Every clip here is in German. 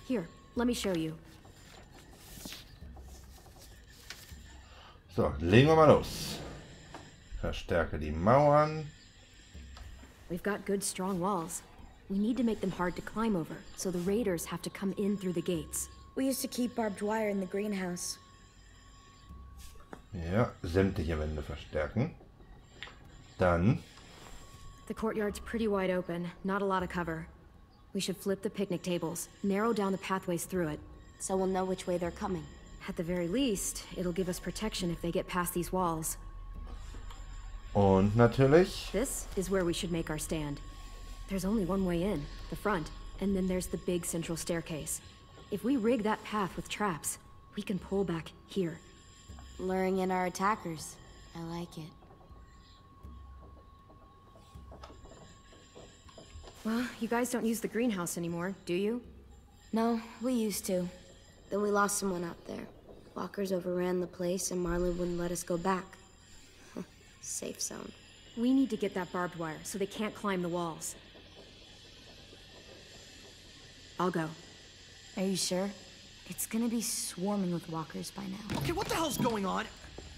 Here, let me show you. So, legen wir mal los. Verstärke die Mauern. We've got good, strong walls. We need to make them hard to climb over, so the raiders have to come in through the gates. We used to keep barbed wire in the greenhouse. Ja, sämtliche Wände verstärken. Dann... The courtyard's pretty wide open, not a lot of cover. We should flip the picnic tables, narrow down the pathways through it. So we'll know which way they're coming. At the very least, it'll give us protection if they get past these walls. Und natürlich... This is where we should make our stand. There's only one way in, the front, and then there's the big central staircase. If we rig that path with traps, we can pull back here. Luring in our attackers. I like it. Well, you guys don't use the greenhouse anymore, do you? No, we used to. Then we lost someone out there. Walkers overran the place and Marlon wouldn't let us go back. Safe zone. We need to get that barbed wire so they can't climb the walls. I'll go. Are you sure? It's gonna be swarming with walkers by now. Okay, what the hell's going on?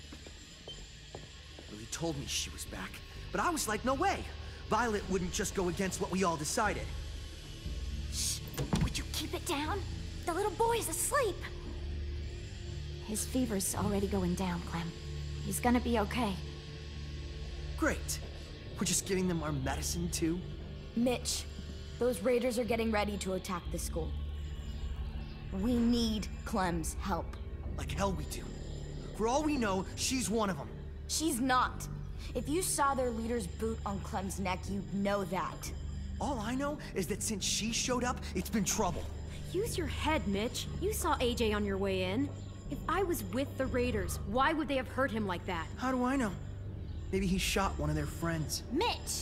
Lily told me she was back, but I was like, no way. Violet wouldn't just go against what we all decided. Shh! Would you keep it down? The little boy's asleep. His fever's already going down, Clem. He's gonna be okay. Great. We're just giving them our medicine, too? Mitch, those raiders are getting ready to attack the school. We need Clem's help. Like hell we do. For all we know, she's one of them. She's not. If you saw their leader's boot on Clem's neck, you'd know that. All I know is that since she showed up, it's been trouble. Use your head, Mitch. You saw AJ on your way in. If I was with the raiders, why would they have hurt him like that? How do I know? Maybe he shot one of their friends. Mitch!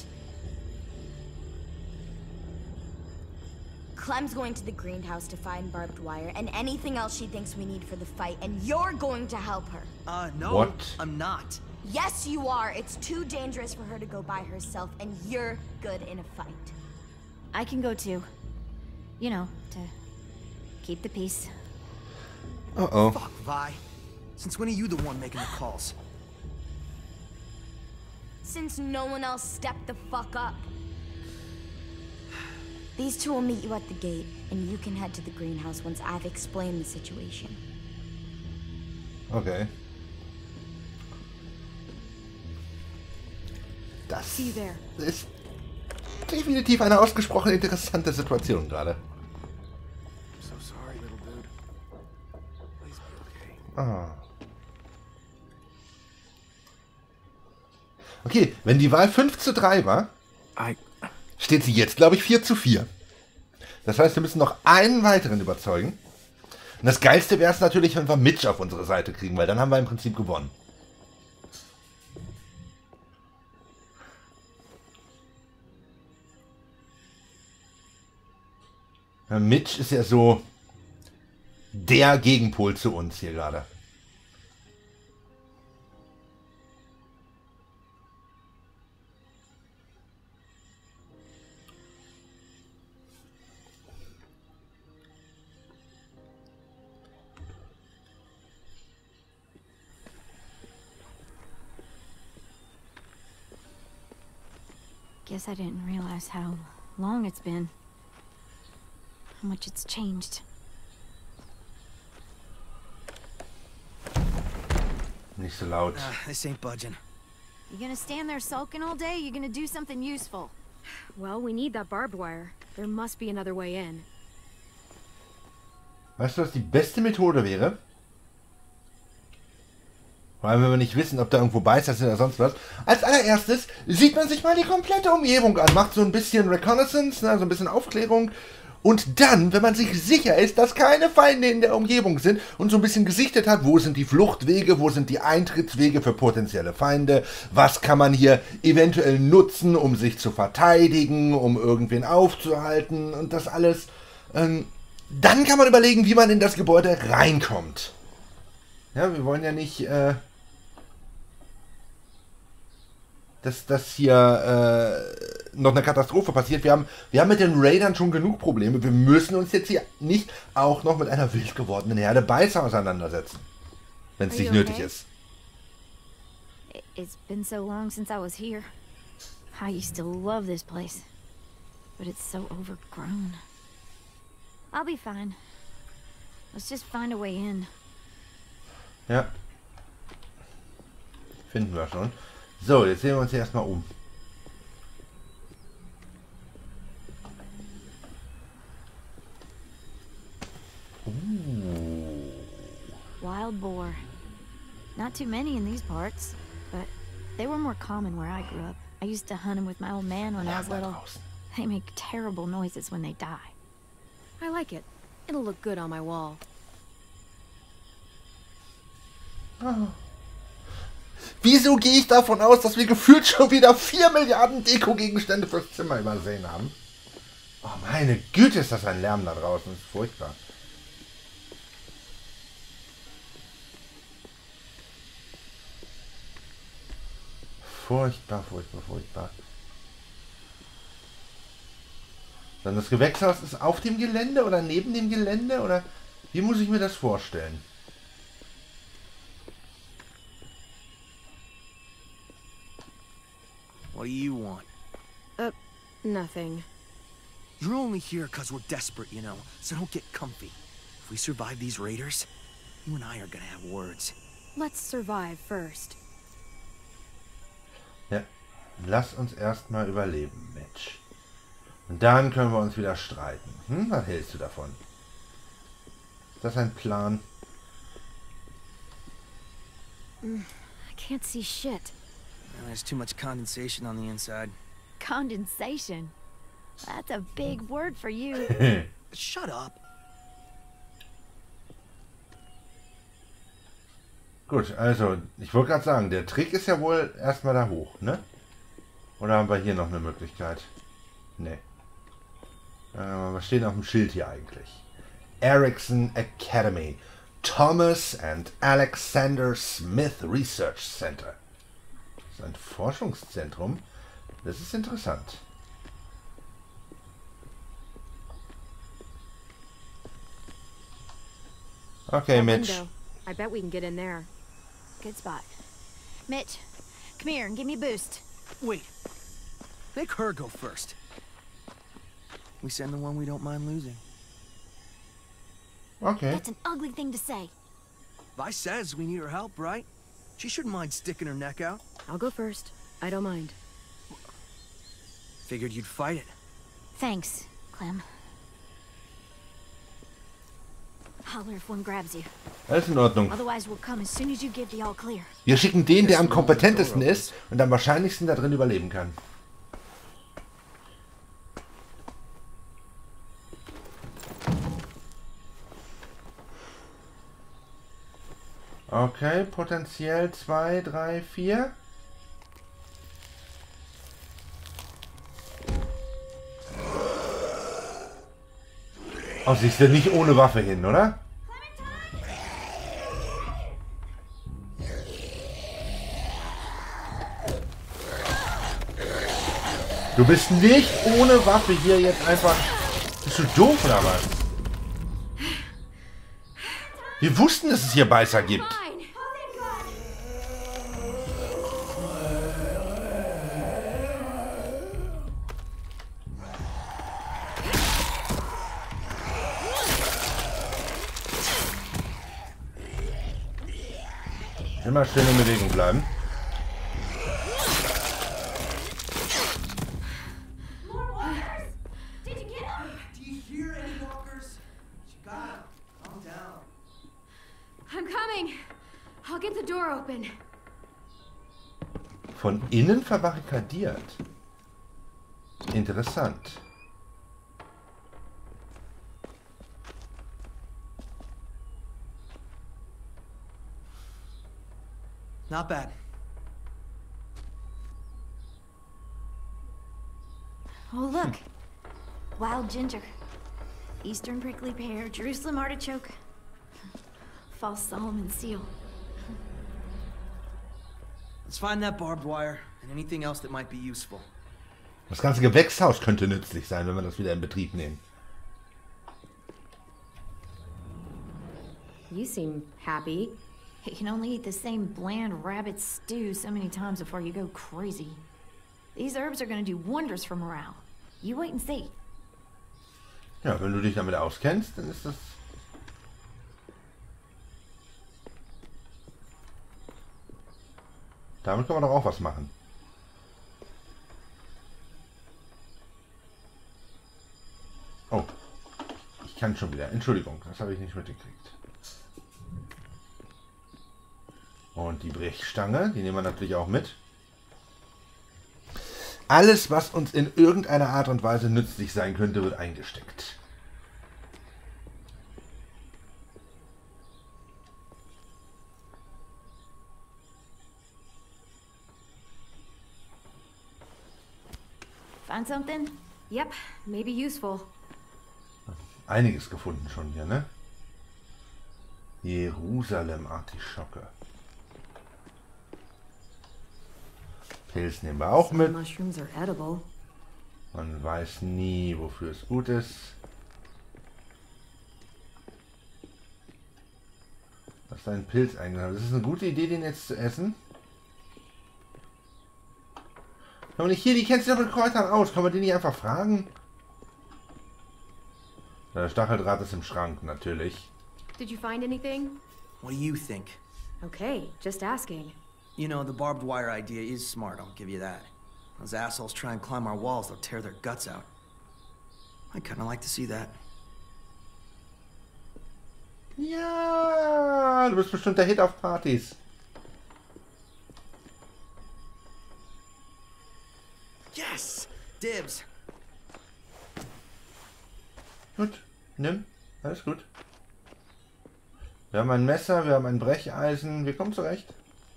Clem's going to the greenhouse to find barbed wire and anything else she thinks we need for the fight, and you're going to help her. No, What? I'm not. Yes, you are. It's too dangerous for her to go by herself, and you're good in a fight. I can go too. You know, to keep the peace. Uh-oh. Fuck, Vi. Since when are you the one making the calls? Since no one else stepped the fuck up. These two will meet you at the gate, and you can head to the greenhouse once I've explained the situation. Okay. Das See you there. ist definitiv eine ausgesprochen interessante Situation gerade. I'm so sorry, little dude. Please be okay. Ah. Okay, wenn die Wahl 5:3 war, steht sie jetzt, glaube ich, 4:4. Das heißt, wir müssen noch einen weiteren überzeugen. Und das Geilste wäre es natürlich, wenn wir Mitch auf unsere Seite kriegen, weil dann haben wir im Prinzip gewonnen. Ja, Mitch ist ja so der Gegenpol zu uns hier gerade. Guess I didn't realize how long it's been. How much it's changed. Nicht so laut. This ain't budging. You gonna stand there sulking all day? You gonna do something useful? Well, we need that barbed wire. There must be another way in. Weißt du, was die beste Methode wäre? Vor allem, wenn wir nicht wissen, ob da irgendwo Beißer sind oder sonst was. Als allererstes sieht man sich mal die komplette Umgebung an. Macht so ein bisschen Reconnaissance, ne, so ein bisschen Aufklärung. Und dann, wenn man sich sicher ist, dass keine Feinde in der Umgebung sind und so ein bisschen gesichtet hat, wo sind die Fluchtwege, wo sind die Eintrittswege für potenzielle Feinde, was kann man hier eventuell nutzen, um sich zu verteidigen, um irgendwen aufzuhalten und das alles. Dann kann man überlegen, wie man in das Gebäude reinkommt. Ja, wir wollen ja nicht dass hier noch eine Katastrophe passiert. Wir haben mit den Raidern schon genug Probleme. Wir müssen uns jetzt hier nicht auch noch mit einer wild gewordenen Herde Beißer auseinandersetzen. Wenn es nicht nötig ist. It's been so long since I was here. I used to love this place. But it's so overgrown. I'll be fine. Let's just find a way in. Ja. Finden wir schon. So, jetzt sehen wir uns hier erstmal um. Wild boar. Not too many in these parts, but they were more common where I grew up. I used to hunt them with my old man when I was little. They make terrible noises when they die. I like it. It'll look good on my wall. Wieso gehe ich davon aus, dass wir gefühlt schon wieder 4 Milliarden Deko-Gegenstände fürs Zimmer übersehen haben? Oh, meine Güte, ist das ein Lärm da draußen. Das ist furchtbar. Furchtbar, furchtbar, furchtbar. Dann das Gewächshaus ist auf dem Gelände oder neben dem Gelände? Oder wie muss ich mir das vorstellen? What do you want? Nothing. You're only here because we're desperate, you know, so don't get comfy. If we survive these raiders, you and I are gonna have words. Let's survive first. Ja, lass uns erstmal überleben, Mitch. Und dann können wir uns wieder streiten. Was hältst du davon? Ist das ein Plan? I can't see shit. There's too much condensation on the inside. Condensation? That's a big word for you. Shut up. Gut, also, ich wollte gerade sagen, der Trick ist ja wohl erstmal da hoch, ne? Oder haben wir hier noch eine Möglichkeit? Ne. Was steht auf dem Schild hier eigentlich? Erickson Academy. Thomas and Alexander Smith Research Center. Das ist ein Forschungszentrum. Das ist interessant. Okay, Mitch. I bet we can get in there. Good spot. Mitch, come here and give me a boost. Wait. Make her go first. We send the one we don't mind losing. Okay. That's an ugly thing to say. Vi says we need her help, right? She shouldn't mind sticking her neck out. I'll go first. I don't mind. Figured you'd fight it. Thanks, Clem. Holler if one grabs you. Alles in Ordnung. Otherwise we'll come as soon as you give the all clear. Wir schicken den, der am kompetentesten ist und am wahrscheinlichsten da drin überleben kann. Okay, potenziell 2, 3, 4. Oh, siehst du, nicht ohne Waffe hin, oder? Du bist nicht ohne Waffe hier jetzt einfach... Bist du doof oder was? Wir wussten, dass es hier Beißer gibt. Immer schön in Bewegung bleiben. I'm coming. I'll get the door open. Von innen verbarrikadiert. Interessant. Not bad. Oh, look. Wild ginger. Eastern prickly pear, Jerusalem artichoke. False Solomon seal. Let's find that barbed wire and anything else that might be useful. Das ganze Gewächshaus könnte nützlich sein, wenn wir das wieder in Betrieb nehmen. You seem happy. You can only eat the same bland rabbit stew so many times before you go crazy. These herbs are gonna do wonders for morale. You wait and see. Ja, wenn du dich damit auskennst, dann ist das... Damit kann man doch auch was machen. Oh. Ich kann schon wieder. Entschuldigung, das habe ich nicht mitgekriegt. Und die Brechstange, die nehmen wir natürlich auch mit. Alles, was uns in irgendeiner Art und Weise nützlich sein könnte, wird eingesteckt. Find something? Yep, maybe useful. Einiges gefunden schon hier, ne? Jerusalem-Artischocke. Pilz nehmen wir auch mit. Mushrooms are edible. Man weiß nie, wofür es gut ist. Was ist ein Pilz eingenommen? Das ist eine gute Idee, den jetzt zu essen. Kann man nicht hier, die kennt sich doch mit Kräutern aus. Kann man die nicht einfach fragen? Der Stacheldraht ist im Schrank, natürlich. Did you find anything? What do you think? Okay, just asking. You know, the barbed wire idea is smart, I'll give you that. Those assholes try and climb our walls, they'll tear their guts out. I'd kinda like to see that. Ja, du bist bestimmt der Hit auf Partys. Yes! Dibs! Gut, nimm. Alles gut. Wir haben ein Messer, wir haben ein Brecheisen. Wir kommen zurecht.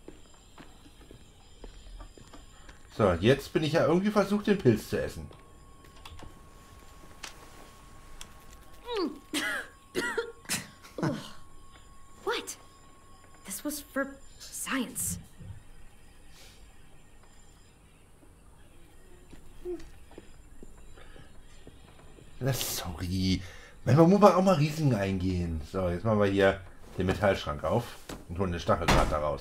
So, jetzt bin ich ja irgendwie versucht, den Pilz zu essen. What? This was for science. Sorry. Manchmal muss man auch mal Risiken eingehen. So, jetzt machen wir hier den Metallschrank auf und holen den Stacheldraht daraus.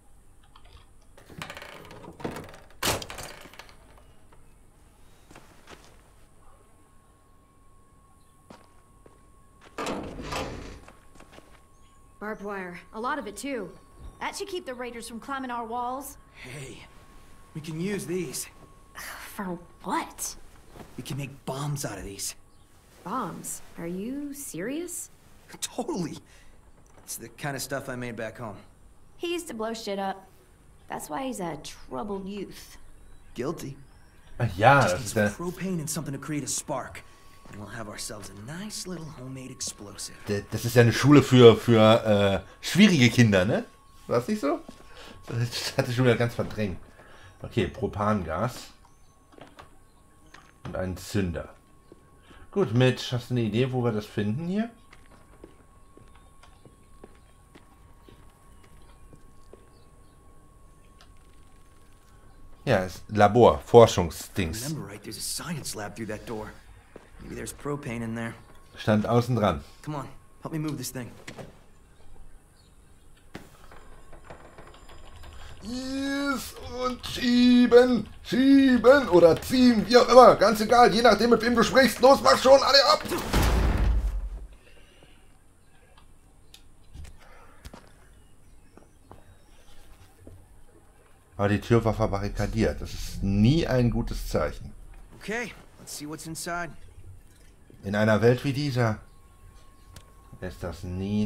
Barbed wire. A lot of it, too. That should keep the raiders from climbing our walls. Hey, we can use these. For what? We can make bombs out of these. Bombs. Are you serious? Totally. It's the kind of stuff I made back home. He used to blow shit up. That's why he's a troubled youth. Guilty. Ach ja, Just das need ist some der, propane and something to create a spark. And we'll have ourselves a nice little homemade explosive. das ist ja eine Schule für schwierige Kinder, ne? War das nicht so? Das hatte ich schon wieder ganz verdrängt. Okay, Propangas. Und einen Zünder. Gut, Mitch, hast du eine Idee, wo wir das finden hier? Ja, ist Labor, Forschungsdings. Remember right, there's a science lab through that door. Maybe there's propane in there. Stand außen dran. Come on, help me move this thing. Yes, und schieben, schieben oder ziehen, wie auch immer. Ganz egal, je nachdem, mit wem du sprichst. Los, mach schon, alle ab! Aber die Tür war verbarrikadiert. Das ist nie ein gutes Zeichen. Okay, let's see what's inside. In einer Welt wie dieser ist das nie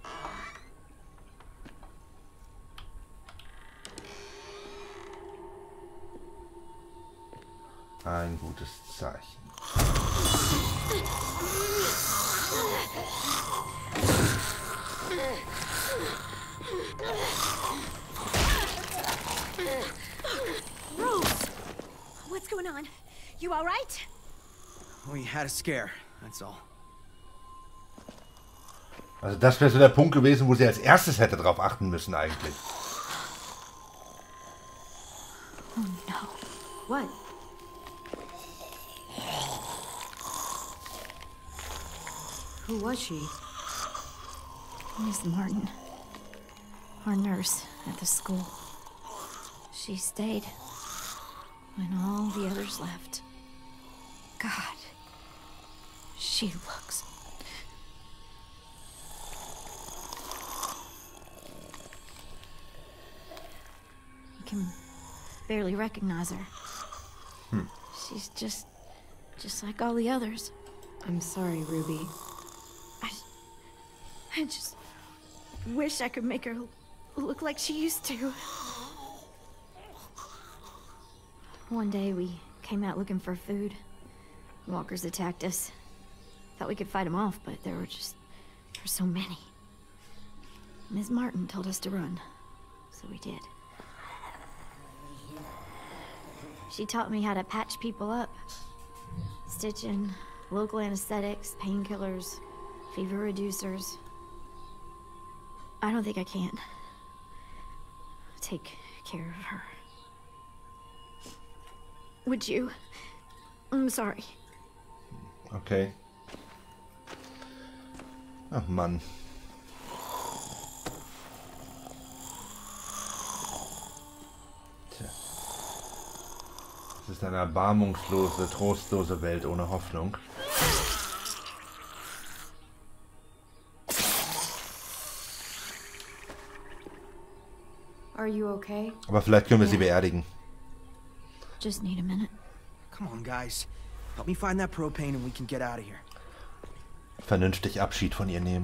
ein gutes Zeichen. Rose! What's going on? You alright? We had a scare, that's all. Also das wäre so der Punkt gewesen, wo sie als erstes hätte drauf achten müssen eigentlich. What? Who was she? Miss Martin. Our nurse at the school. She stayed when all the others left. God. She looks... You can barely recognize her. She's just like all the others. I'm sorry, Ruby. I just wish I could make her look like she used to. One day we came out looking for food. Walkers attacked us. Thought we could fight them off, but there were so many. Ms. Martin told us to run, so we did. She taught me how to patch people up. Stitching, local anesthetics, painkillers, fever reducers. I don't think I can take care of her. Would you? I'm sorry. Okay. Ach Mann. Tja. Es ist eine erbarmungslose, trostlose Welt ohne Hoffnung. Are you okay? Aber vielleicht können wir sie beerdigen. Just need a minute. Come on, guys. Help me find that propane and we can get out of here. Vernünftig Abschied von ihr nehmen.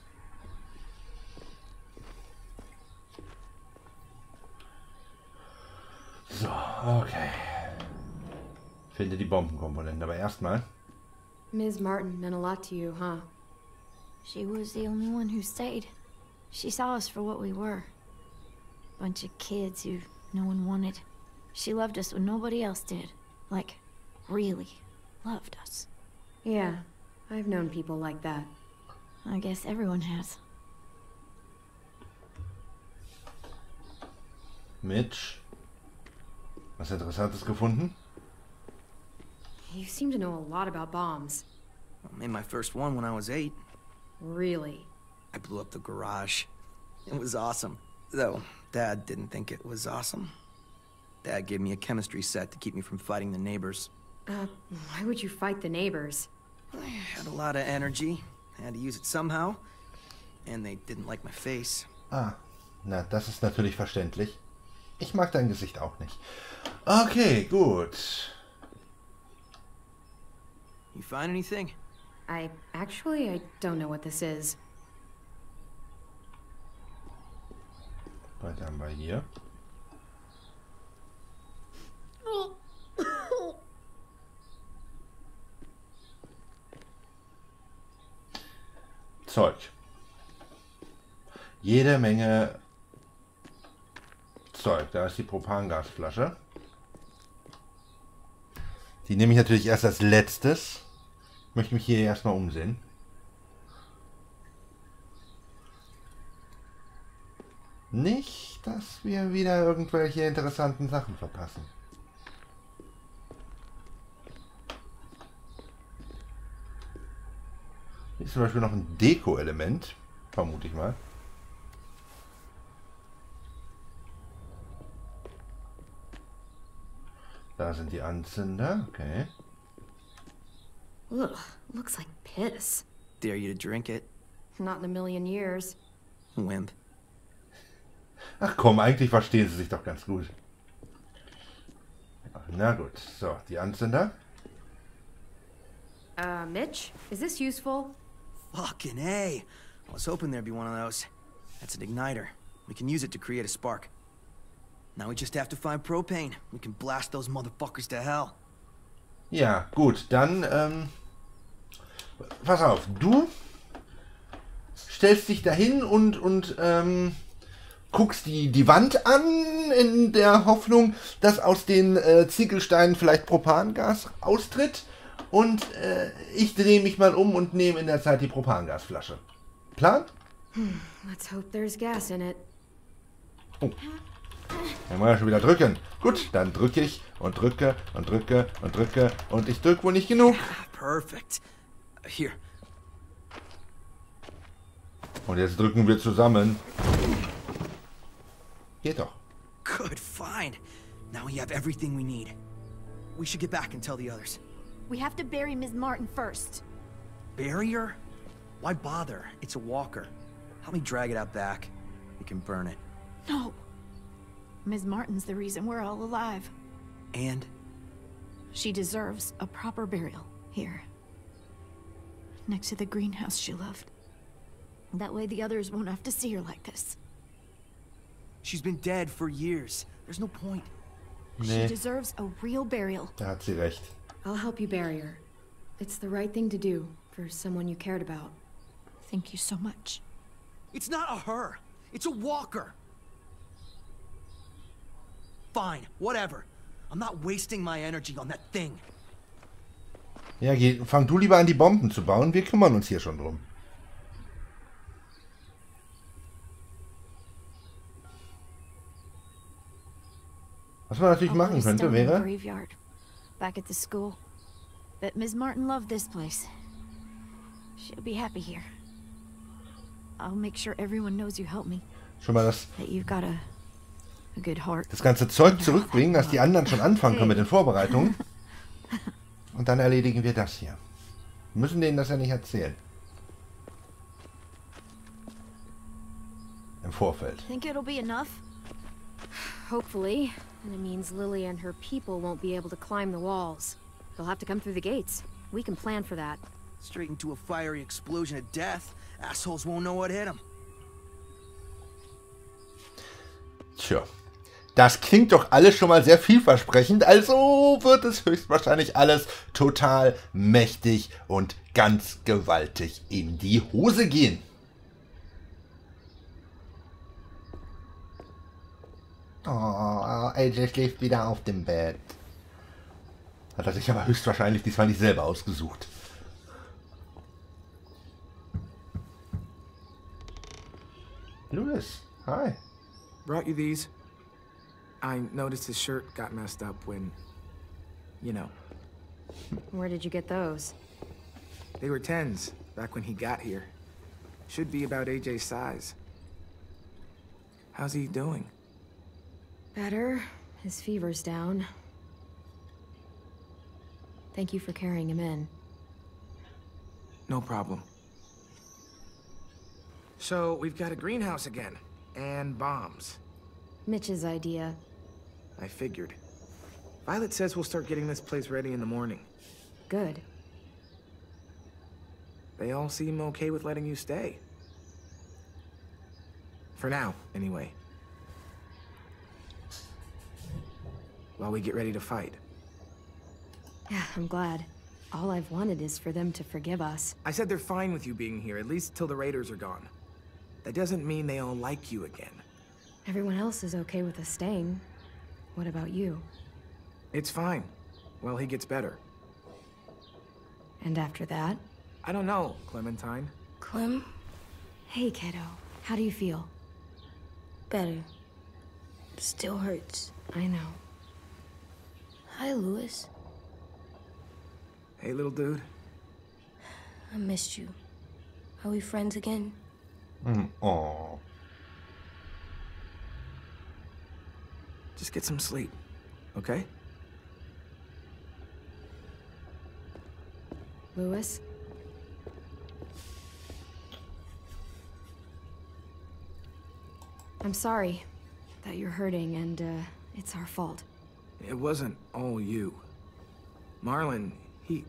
So, okay. Finde die Bombenkomponenten, aber erstmal. Ms. Martin meant a lot to you, huh? She was the only one who stayed. She saw us for what we were. Bunch of kids who no one wanted. She loved us when nobody else did. Like, really loved us. Yeah, I've known people like that. I guess everyone has. Mitch. Was Interessantes gefunden? You seem to know a lot about bombs. I made my first one when I was 8. Really? I blew up the garage. It was awesome. Though, Dad didn't think it was awesome. Dad gave me a chemistry set to keep me from fighting the neighbors. Why would you fight the neighbors? I had a lot of energy. I had to use it somehow. And they didn't like my face. Ah, na, das ist natürlich verständlich. Ich mag dein Gesicht auch nicht. Okay, gut. You find anything? I don't know what this is. Was haben wir hier? Zeug. Jede Menge Zeug. Da ist die Propangasflasche. Die nehme ich natürlich erst als letztes. Ich möchte mich hier erstmal umsehen. Nicht, dass wir wieder irgendwelche interessanten Sachen verpassen. Hier ist zum Beispiel noch ein Deko-Element, vermute ich mal. Da sind die Anzünder, okay. Ugh, looks like piss. Dare you to drink it? Not in a million years. Wimp. Ach komm, eigentlich verstehen sie sich doch ganz gut. Na gut, so, die Anzünder. Mitch, is this useful? Fucking A. I was hoping there'd be one of those. That's an igniter. We can use it to create a spark. Now we just have to find propane. We can blast those motherfuckers to hell. Ja, gut, dann, pass auf, du stellst dich dahin und guckst die Wand an, in der Hoffnung, dass aus den Ziegelsteinen vielleicht Propangas austritt. Und ich drehe mich mal um und nehme in der Zeit die Propangasflasche. Plan? Let's hope there's gas in it. Oh. Dann muss ich schon wieder drücken. Gut, dann drücke ich und drücke und drücke und drücke und ich drücke wohl nicht genug. Perfect. Here. Und jetzt drücken wir zusammen. Geht doch. Good, fine. Now we have everything we need. We should get back and tell the others. We have to bury Ms. Martin first. Bury her? Why bother? It's a walker. Help me drag it out back. We can burn it. No. Ms. Martin's the reason we're all alive. And? She deserves a proper burial here. Next to the greenhouse she loved. That way the others won't have to see her like this. She's been dead for years. There's no point. She Nee, deserves a real burial. da hat sie recht. I'll help you bury her. It's the right thing to do for someone you cared about. Thank you so much. It's not a her. It's a walker. Fine, whatever. I'm not wasting my energy on that thing. Ja, fang du lieber an, die Bomben zu bauen. Wir kümmern uns hier schon drum. Was man natürlich machen könnte, wäre... Graveyard, back at the school. But Ms. Martin loved this place. She'll be happy here. I'll make sure everyone knows you helped me. Schon mal That you've got a good heart. das ganze Zeug zurückbringen, dass die anderen schon anfangen können mit den Vorbereitungen. Und dann erledigen wir das hier. Wir müssen denen das ja nicht erzählen. Im Vorfeld. Think it'll be enough? Hopefully. And it means Lily and her people won't be able to climb the walls. They'll have to come through the gates. We can plan for that. Straight into a fiery explosion of death. Assholes won't know what hit them. Tja. Das klingt doch alles schon mal sehr vielversprechend, also wird es höchstwahrscheinlich alles total mächtig und ganz gewaltig in die Hose gehen. Oh, AJ schläft wieder auf dem Bett. Hat er sich aber höchstwahrscheinlich diesmal nicht selber ausgesucht. Louis, hi. Brought you these. I noticed his shirt got messed up when, you know, Where did you get those? they were 10s back when he got here. Should be about AJ's size. How's he doing? Better. His fever's down. Thank you for carrying him in. No problem. So, we've got a greenhouse again. And bombs. Mitch's idea. I figured. Violet says we'll start getting this place ready in the morning. Good. They all seem okay with letting you stay. For now, anyway. While we get ready to fight. Yeah, I'm glad. All I've wanted is for them to forgive us. I said they're fine with you being here, at least till the raiders are gone. That doesn't mean they all like you again. Everyone else is okay with us staying. What about you? It's fine. Well, he gets better. And after that? I don't know, Clementine. Clem? Hey, kiddo. How do you feel? Better. Still hurts. I know. Hi, Louis. Hey, little dude. I missed you. Are we friends again? Oh. Just get some sleep, okay? Louis? I'm sorry that you're hurting, and it's our fault. It wasn't all you. Marlon, he...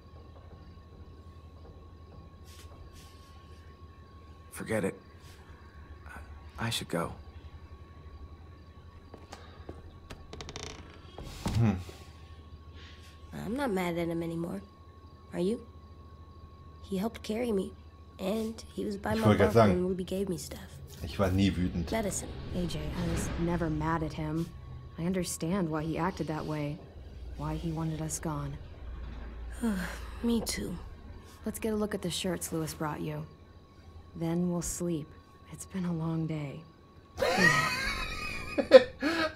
Forget it. I should go. I'm not mad at him anymore. Are you? He helped carry me. And he was by my wollte bunk gerade sagen. when Ruby gave me stuff. Ich war nie wütend. Medicine. AJ, I was never mad at him. I understand why he acted that way. Why he wanted us gone. Me too. Let's get a look at the shirts Louis brought you. Then we'll sleep. It's been a long day.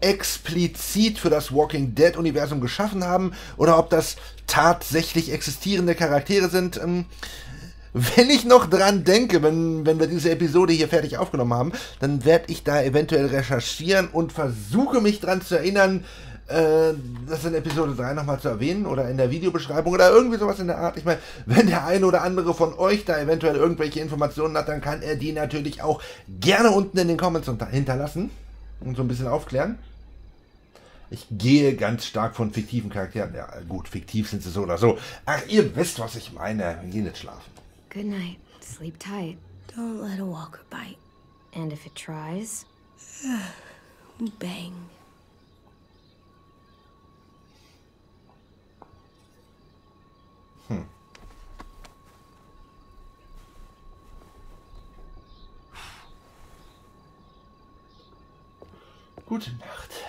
explizit für das Walking Dead Universum geschaffen haben oder ob das tatsächlich existierende Charaktere sind. Wenn ich noch dran denke, wenn wir diese Episode hier fertig aufgenommen haben, dann werde ich da eventuell recherchieren und versuche mich dran zu erinnern, das in Episode 3 nochmal zu erwähnen oder in der Videobeschreibung oder irgendwie sowas in der Art. Ich meine, wenn der eine oder andere von euch da eventuell irgendwelche Informationen hat, dann kann er die natürlich auch gerne unten in den Comments hinterlassen und so ein bisschen aufklären. Ich gehe ganz stark von fiktiven Charakteren. Ja gut, fiktiv sind sie so oder so. Ach, ihr wisst, was ich meine. Wir gehen jetzt schlafen. Good night. Sleep tight. Don't let a walker bite. And if it tries? Bang. Gute Nacht.